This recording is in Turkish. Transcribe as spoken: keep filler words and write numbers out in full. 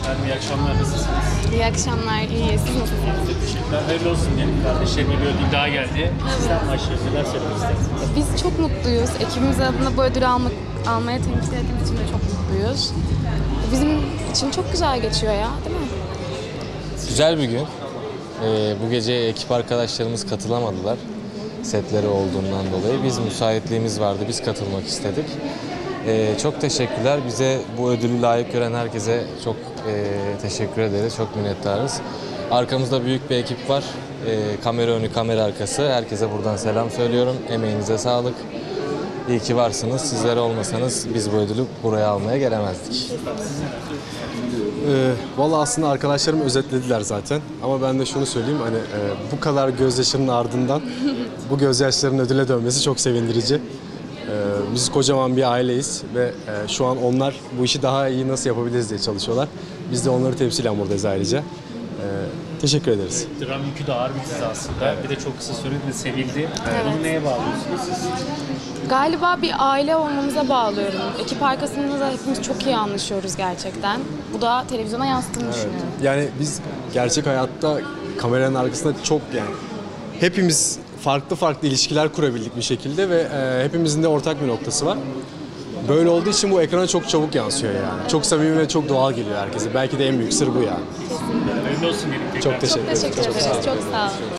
Efendim iyi akşamlar, nasılsınız? İyi akşamlar, iyi. Siz nasılsınız? Teşekkürler, hayırlı olsun diyelim. Kardeşlerime bir ödül daha geldi. Sizden başlayalım, neler söylemek istersiniz? Biz çok mutluyuz. Ekibimiz adına bu ödülü almak, almaya temsil ettiğimiz için de çok mutluyuz. Bizim için çok güzel geçiyor ya, değil mi? Güzel bir gün. Ee, bu gece ekip arkadaşlarımız katılamadılar. Setleri olduğundan dolayı. Biz müsaitliğimiz vardı, biz katılmak istedik. Ee, çok teşekkürler. Bize bu ödülü layık gören herkese çok e, teşekkür ederiz. Çok minnettarız. Arkamızda büyük bir ekip var. Ee, kamera önü, kamera arkası. Herkese buradan selam söylüyorum. Emeğinize sağlık. İyi ki varsınız. Sizler olmasanız biz bu ödülü buraya almaya gelemezdik. Ee, Valla aslında arkadaşlarım özetlediler zaten. Ama ben de şunu söyleyeyim, hani e, bu kadar gözyaşının ardından bu gözyaşlarının ödüle dönmesi çok sevindirici. Ee, biz kocaman bir aileyiz ve e, şu an onlar bu işi daha iyi nasıl yapabiliriz diye çalışıyorlar. Biz de onları temsilen buradayız ayrıca. Ee, teşekkür ederiz. Dram yükü de ağır bir dizi aslında. Bir de çok kısa sürede sevildi. Bunu neye bağlıyorsunuz siz? Galiba bir aile olmamıza bağlıyorum. Ekip arkasında da hepimiz çok iyi anlaşıyoruz gerçekten. Bu da televizyona yansıttığını düşünüyorum. Yani biz gerçek hayatta kameranın arkasında çok yani hepimiz farklı farklı ilişkiler kurabildik bir şekilde ve e, hepimizin de ortak bir noktası var. Böyle olduğu için bu ekrana çok çabuk yansıyor yani. Çok samimi ve çok doğal geliyor herkese. Belki de en büyük sır bu yani. Hayırlı olsun diyelim tekrar. Çok teşekkür ederim. Teşekkür ederiz, çok sağ olun.